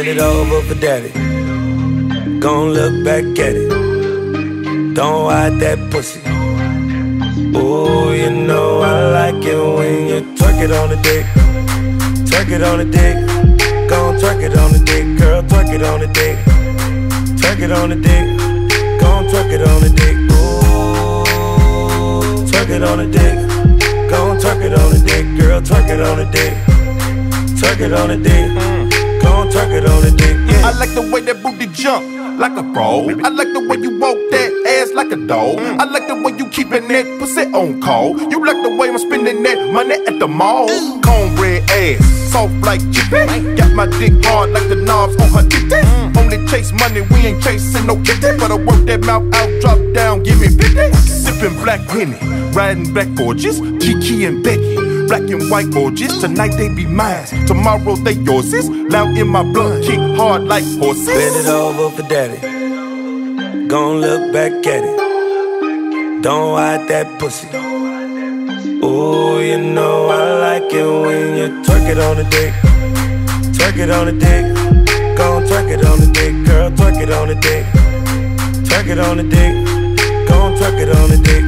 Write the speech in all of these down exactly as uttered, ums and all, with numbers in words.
it over for daddy. Gon' look back at it. Don't hide that pussy. Ooh, you know I like it when you twerk it on the dick. Twerk it on the dick. Gon' twerk it on the dick, girl, twerk it on the dick. Twerk it on the dick. Gon' twerk it on the dick. Ooh, twerk it on the dick. Gon' twerk it on the dick, girl, twerk it on the dick. Twerk it on the dick. Gon' twerk it on the dick. Yeah. I like the way that booty jump like a pro. I like the way you walk that ass like a dog. I like the way you keepin' that pussy on call. You like the way I'm spending that money at the mall. Cornbread ass, soft like chicken. Got my dick hard like the knobs on her titty. Only chase money, we ain't chasing no kitty. But I work that mouth out, drop down, give me fifty. Sippin' black Henny, riding black gorgeous, Kiki and Becky. Black and white orgies, tonight they be mine, tomorrow they yours. Loud in my blood, kick hard like horses. Bend it over for daddy. Gon' look back at it. Don't hide that pussy. Ooh, you know I like it when you twerk it on the dick. Twerk it on the dick. Gon' twerk it on the dick, girl, twerk it on the dick. Twerk it on the dick. Gon' twerk it on the dick.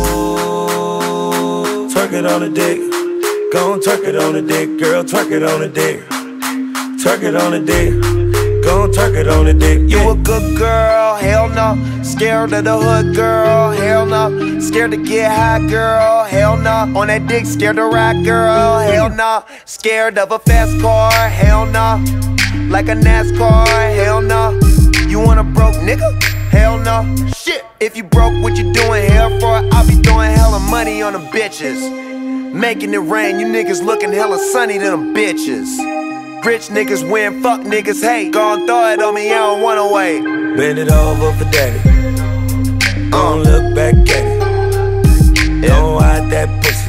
Ooh, twerk it on the dick. Gon' twerk it on the dick, girl, twerk it on the dick. Twerk it on the dick. Gon' twerk it on the dick. Yeah. You a good girl, hell no. Scared of the hood, girl, hell no. Scared to get high, girl, hell no. On that dick, scared to ride, girl, hell no. Scared of a fast car, hell no. Like a NASCAR, hell no. You want a broke nigga? Hell no. Shit, if you broke, what you doing here for? I'll be throwing hella money on them bitches. Making it rain, you niggas looking hella sunny to them bitches. Rich niggas win, fuck niggas hate. Gon' throw it on me, I don't wanna wait. Bend it over for daddy. Gon' look back at it. Don't hide that pussy.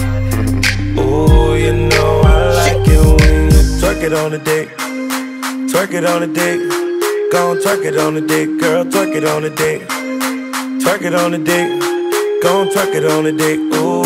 Ooh, you know I like it when you twerk it on the dick. Twerk it on the dick. Gon' twerk it on the dick, girl, twerk it on the dick. Twerk it on the dick. Gon' twerk it on the dick. Ooh,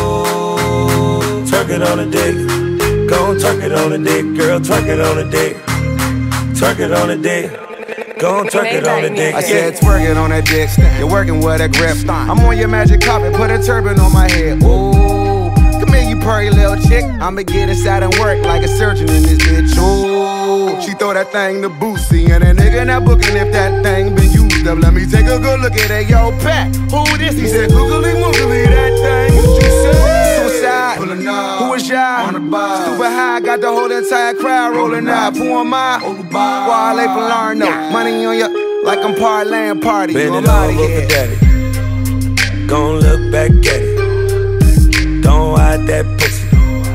twerk it on the dick. Gon' twerk it on the dick, girl, twerk it on the dick. Twerk it on the dick. Gon' twerk it on the dick. I said twerk it on that dick. You're working with a grip. I'm on your magic carpet, put a turban on my head. Ooh, come here, you purry little chick. I'ma get inside and work like a surgeon in this bitch. Ooh, she throw that thing to Boosie, and a nigga not booking if that thing been used up. Let me take a good look at it, yo, Pat. Who this? He said, googly moogly, that thing. What you say? Suicide. Who is y'all? Stupid high, got the whole entire crowd rolling out. Who am I? Wale Palerno. Money on ya, like I'm parlaying party. Bend it over for daddy. Gon' look back at it. Don't hide that pussy.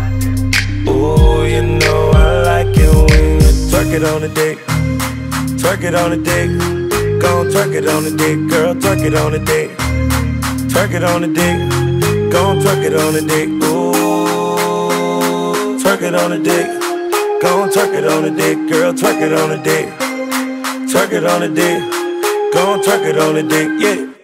Ooh, you know I like it when you twerk it on the dick. Twerk it on the dick. Gon' twerk it on the dick, girl, twerk it on the dick. Twerk it on the dick. Gon' twerk it on the dick. Ooh, twerk it on the dick. Gon' twerk it on the dick, girl, twerk it on the dick. Twerk it on the dick. Gon' twerk it on the dick, yeah.